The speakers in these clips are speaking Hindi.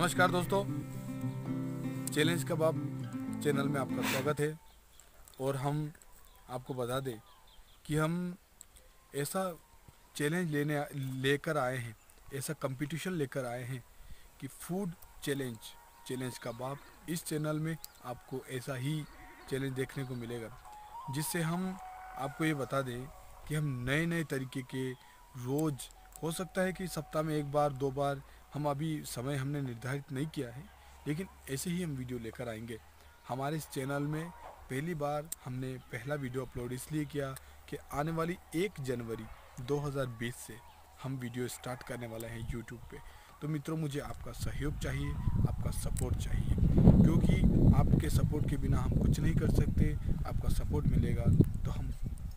नमस्कार दोस्तों, चैलेंज कबाब चैनल में आपका स्वागत है। और हम आपको बता दें कि हम ऐसा चैलेंज लेकर आए हैं, ऐसा कंपटीशन लेकर आए हैं कि फूड चैलेंज कबाब। इस चैनल में आपको ऐसा ही चैलेंज देखने को मिलेगा, जिससे हम आपको ये बता दें कि हम नए नए तरीके के रोज़, हो सकता है कि सप्ताह में एक बार दो बार, हम अभी समय हमने निर्धारित नहीं किया है, लेकिन ऐसे ही हम वीडियो लेकर आएंगे। हमारे इस चैनल में पहली बार हमने पहला वीडियो अपलोड इसलिए किया कि आने वाली 1 जनवरी 2020 से हम वीडियो स्टार्ट करने वाले हैं यूट्यूब पे। तो मित्रों, मुझे आपका सहयोग चाहिए, आपका सपोर्ट चाहिए, क्योंकि आपके सपोर्ट के बिना हम कुछ नहीं कर सकते। आपका सपोर्ट मिलेगा तो हम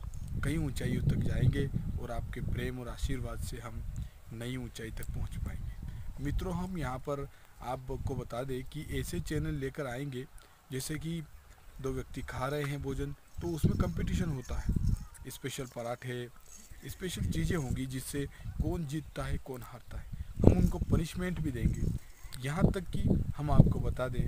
कई ऊंचाइयों तक जाएंगे और आपके प्रेम और आशीर्वाद से हम नई ऊंचाई तक पहुंच पाएंगे। मित्रों, हम यहाँ पर आपको बता दें कि ऐसे चैनल लेकर आएंगे जैसे कि दो व्यक्ति खा रहे हैं भोजन, तो उसमें कंपटीशन होता है। स्पेशल पराठे, स्पेशल चीज़ें होंगी जिससे कौन जीतता है कौन हारता है। हम उनको पनिशमेंट भी देंगे। यहाँ तक कि हम आपको बता दें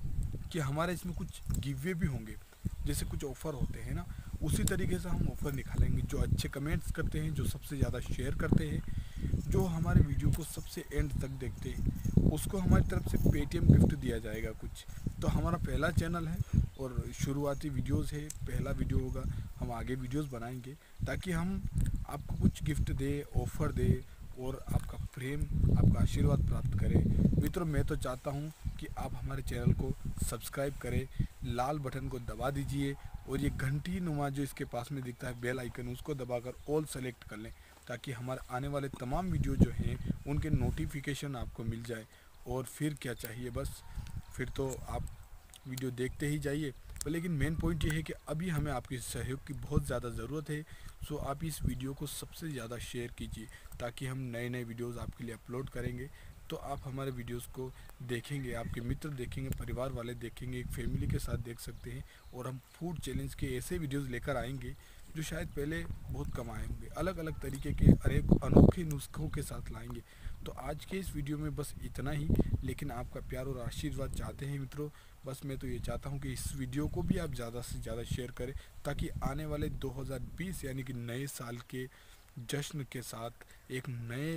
कि हमारे इसमें कुछ गिवे भी होंगे, जैसे कुछ ऑफ़र होते हैं ना, उसी तरीके से हम ऑफ़र निकालेंगे। जो अच्छे कमेंट्स करते हैं, जो सबसे ज़्यादा शेयर करते हैं, जो हमारे वीडियो को सबसे एंड तक देखते हैं, उसको हमारी तरफ से पेटीएम गिफ्ट दिया जाएगा कुछ। तो हमारा पहला चैनल है और शुरुआती वीडियोस है, पहला वीडियो होगा। हम आगे वीडियोस बनाएंगे ताकि हम आपको कुछ गिफ्ट दे, ऑफ़र दे और आपका प्रेम, आपका आशीर्वाद प्राप्त करें। मित्रों, मैं तो चाहता हूं कि आप हमारे चैनल को सब्सक्राइब करें, लाल बटन को दबा दीजिए और ये घंटी नुमा जो इसके पास में दिखता है बेल आइकन, उसको दबाकर ऑल सेलेक्ट कर लें, ताकि हमारे आने वाले तमाम वीडियो जो हैं उनके नोटिफिकेशन आपको मिल जाए। और फिर क्या चाहिए, बस फिर तो आप वीडियो देखते ही जाइए। पर लेकिन मेन पॉइंट ये है कि अभी हमें आपके सहयोग की बहुत ज़्यादा ज़रूरत है। सो आप इस वीडियो को सबसे ज़्यादा शेयर कीजिए, ताकि हम नए नए वीडियोस आपके लिए अपलोड करेंगे तो आप हमारे वीडियोस को देखेंगे, आपके मित्र देखेंगे, परिवार वाले देखेंगे, एक फैमिली के साथ देख सकते हैं। और हम फूड चैलेंज के ऐसे वीडियोस लेकर आएंगे जो शायद पहले बहुत कम आए होंगे, अलग अलग तरीके के अनोखे नुस्खों के साथ लाएंगे। तो आज के इस वीडियो में बस इतना ही, लेकिन आपका प्यार और आशीर्वाद चाहते हैं मित्रों। बस मैं तो ये चाहता हूँ कि इस वीडियो को भी आप ज़्यादा से ज़्यादा शेयर करें, ताकि आने वाले 2020 यानी कि नए साल के जश्न के साथ एक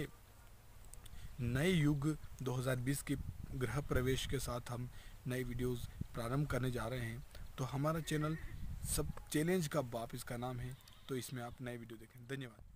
नए युग 2020 के गृह प्रवेश के साथ हम नए वीडियोस प्रारंभ करने जा रहे हैं। तो हमारा चैनल सब चैलेंज का बाप इसका नाम है, तो इसमें आप नए वीडियो देखें। धन्यवाद।